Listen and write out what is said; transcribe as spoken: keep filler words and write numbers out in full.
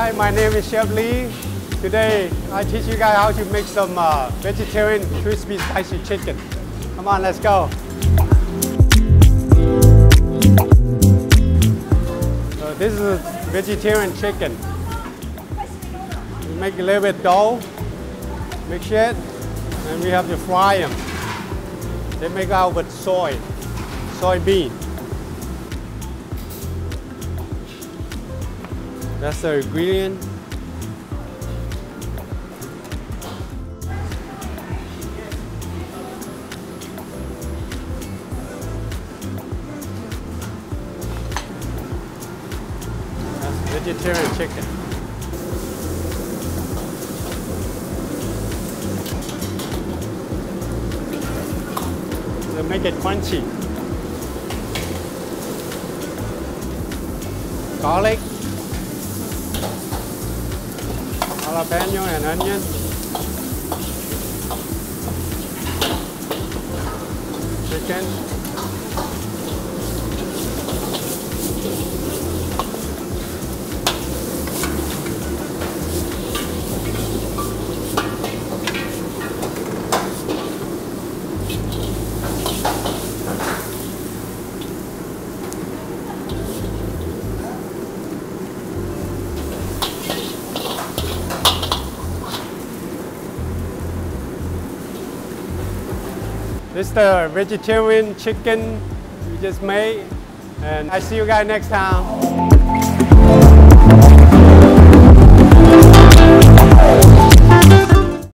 Hi, my name is Chef Lee. Today I teach you guys how to make some uh, vegetarian crispy spicy chicken. Come on, let's go. So this is vegetarian chicken. You make a little bit dough, mix it, and we have to fry them. They make out with soy, soybean. That's the ingredient. That's vegetarian chicken. So make it crunchy. Garlic, jalapeno and onion. Chicken. This is the vegetarian chicken we just made, and I see you guys next time.